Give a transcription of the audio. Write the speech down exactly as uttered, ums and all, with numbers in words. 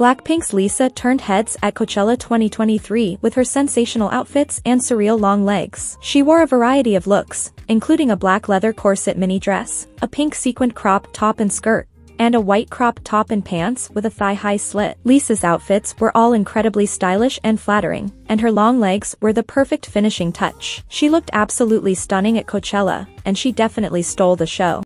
Blackpink's Lisa turned heads at Coachella twenty twenty-three with her sensational outfits and surreal long legs. She wore a variety of looks, including a black leather corset mini dress, a pink sequined crop top and skirt, and a white crop top and pants with a thigh-high slit. Lisa's outfits were all incredibly stylish and flattering, and her long legs were the perfect finishing touch. She looked absolutely stunning at Coachella, and she definitely stole the show.